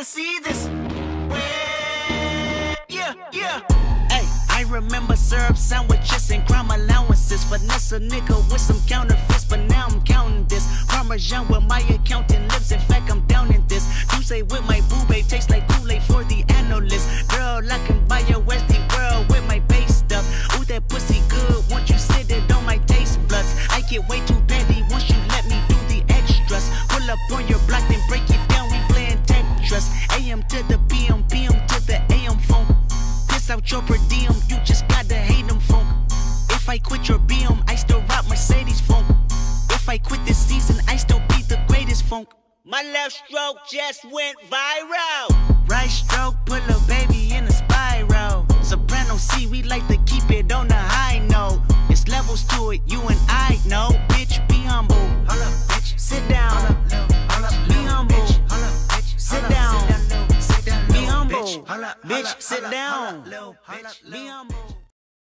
gotta see this. Yeah, yeah. Hey, I remember syrup sandwiches and crime allowances. Finesse a nigga with some counterfeits, but now I'm counting this. Parmesan with my accountant lips. In fact, I'm down in this. You say with my boo babe tastes like Kool-Aid for the analyst. Girl, I can buy your Westie world with my base stuff. Ooh, that pussy good. Once you sit it on my taste buds, I get way too petty once you let me do the extras. Pull up on your block, then break it down. We playing Tetris. AM to the PM, PM to the AM phone. Piss out your per diem, you just gotta hate them funk. If I quit your BM, I still rock Mercedes funk. If I quit this season, I still be the greatest funk. My left stroke just went viral. Right stroke, put a baby in a spiral. Soprano C, we like to keep it on the high note. It's levels to it, you and I know. Bitch, be humble. Hold up, bitch. Sit down. Hold up, be humble. Hold up, bitch. Sit down. Be humble. Bitch, sit down. Be humble.